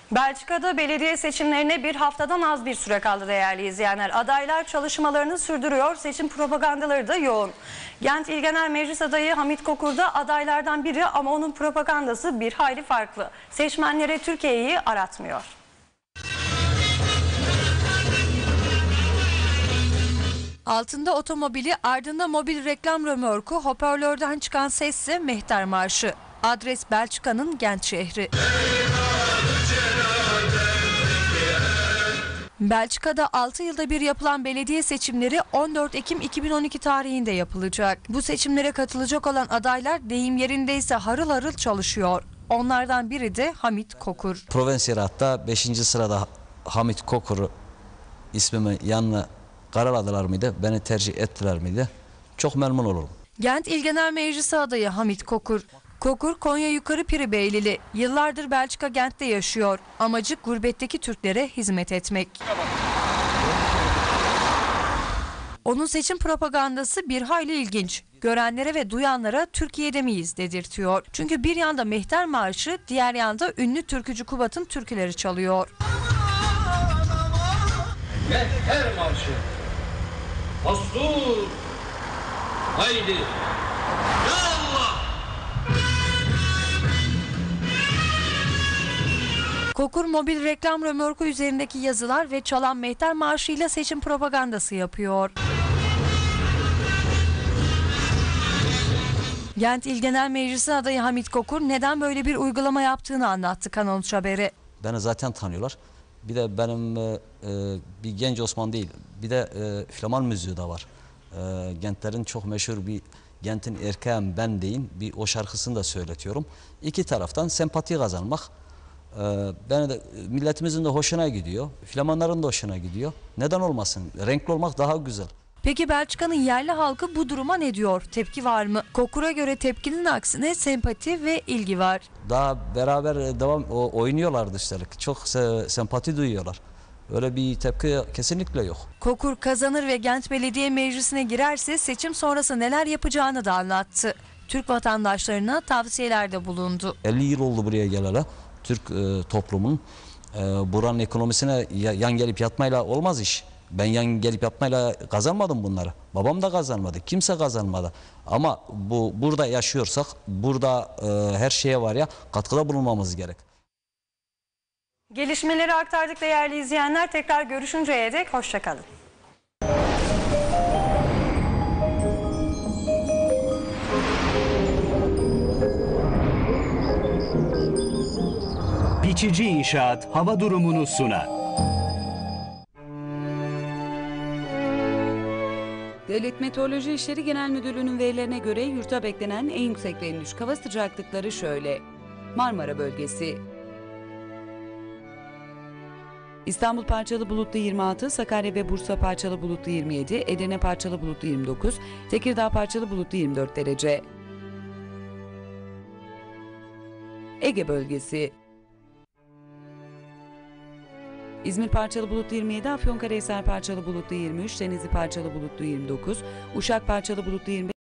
Belçika'da belediye seçimlerine bir haftadan az bir süre kaldı değerli izleyenler. Adaylar çalışmalarını sürdürüyor, seçim propagandaları da yoğun. Gent İl Genel Meclis adayı Hamit Kokur da adaylardan biri ama onun propagandası bir hayli farklı. Seçmenlere Türkiye'yi aratmıyor. Altında otomobili, ardında mobil reklam römorku, hoparlörden çıkan sesle Mehter Marşı. Adres Belçika'nın Gent şehri. Belçika'da 6 yılda bir yapılan belediye seçimleri 14 Ekim 2012 tarihinde yapılacak. Bu seçimlere katılacak olan adaylar deyim yerindeyse harıl harıl çalışıyor. Onlardan biri de Hamit Kokur. Provinsiyelatta 5. sırada Hamit Kokur'u ismimi yanına karaladılar mıydı? Beni tercih ettiler miydi? Çok memnun olurum. Gent İl Genel Meclisi adayı Hamit Kokur. Kokur Konya Yukarı Piribeylili. Yıllardır Belçika Gent'te yaşıyor. Amacı gurbetteki Türklere hizmet etmek. Onun seçim propagandası bir hayli ilginç. Görenlere ve duyanlara Türkiye'de miyiz dedirtiyor. Çünkü bir yanda Mehter Marşı, diğer yanda ünlü türkücü Kubat'ın türküleri çalıyor. Mehter Marşı. Astur. Haydi. Ya Allah. Kokur mobil reklam römorku üzerindeki yazılar ve çalan Mehter Marşı ile seçim propagandası yapıyor. Gent İl Genel Meclisi adayı Hamit Kokur neden böyle bir uygulama yaptığını anlattı Kanal 3 Haber'e. Beni zaten tanıyorlar. Bir de benim bir Genç Osman değil, bir de Flaman müziği de var. Gentlerin çok meşhur bir Gent'in erkeğim ben deyin bir o şarkısını da söyletiyorum. İki taraftan sempati kazanmak. Beni de milletimizin de hoşuna gidiyor. Flamanların da hoşuna gidiyor. Neden olmasın? Renkli olmak daha güzel. Peki Belçika'nın yerli halkı bu duruma ne diyor? Tepki var mı? Kokur'a göre tepkinin aksine sempati ve ilgi var. Daha beraber oynuyorlar dışarı. Çok sempati duyuyorlar. Öyle bir tepki kesinlikle yok. Kokur kazanır ve Gent Belediye Meclisi'ne girerse seçim sonrası neler yapacağını da anlattı. Türk vatandaşlarına tavsiyelerde bulundu. 50 yıl oldu buraya geleli. Türk toplumunun buranın ekonomisine yan gelip yatmayla olmaz iş. Ben yan gelip yatmayla kazanmadım bunları. Babam da kazanmadı. Kimse kazanmadı. Ama burada yaşıyorsak, burada her şeye var ya katkıda bulunmamız gerek. Gelişmeleri aktardık değerli izleyenler. Tekrar görüşünceye dek hoşça kalın. Biçici İnşaat hava durumunu sunar. Devlet Meteoroloji İşleri Genel Müdürlüğü'nün verilerine göre yurtta beklenen en yüksek ve en düşük hava sıcaklıkları şöyle. Marmara bölgesi. İstanbul parçalı bulutlu 26, Sakarya ve Bursa parçalı bulutlu 27, Edirne parçalı bulutlu 29, Tekirdağ parçalı bulutlu 24 derece. Ege bölgesi. İzmir parçalı bulutlu 27, Afyonkarahisar parçalı bulutlu 23, Denizli parçalı bulutlu 29, Uşak parçalı bulutlu 25,